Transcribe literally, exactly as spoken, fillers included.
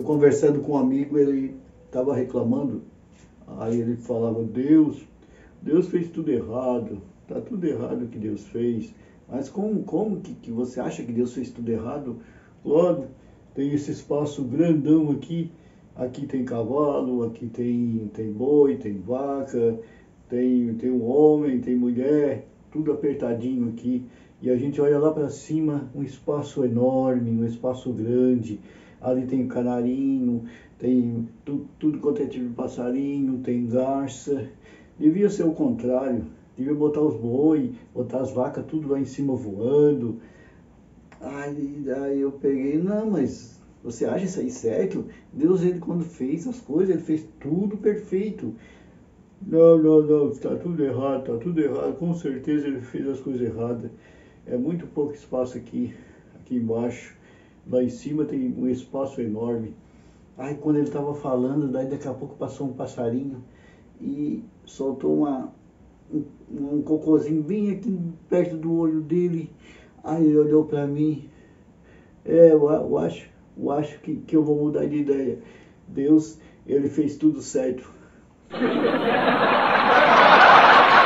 conversando com um amigo, ele estava reclamando, aí ele falava, Deus, Deus fez tudo errado, tá tudo errado o que Deus fez, mas como, como que, que você acha que Deus fez tudo errado? Logo, tem esse espaço grandão aqui, aqui tem cavalo, aqui tem, tem boi, tem vaca, tem, tem um homem, tem mulher, tudo apertadinho aqui, e a gente olha lá para cima, um espaço enorme, um espaço grande, ali tem canarinho, tem tudo, tudo quanto é tipo de passarinho, tem garça, devia ser o contrário, devia botar os boi, botar as vacas tudo lá em cima voando. Aí, aí eu peguei, não, mas você acha isso aí certo? Deus, ele quando fez as coisas, ele fez tudo perfeito. Não, não, não, está tudo errado, está tudo errado, com certeza ele fez as coisas erradas. É muito pouco espaço aqui, aqui embaixo. Lá em cima tem um espaço enorme. Aí quando ele estava falando, daí daqui a pouco passou um passarinho e soltou uma, um, um cocôzinho bem aqui perto do olho dele. Aí ele olhou para mim, é, eu, eu acho, eu acho que, que eu vou mudar de ideia. Deus, ele fez tudo certo.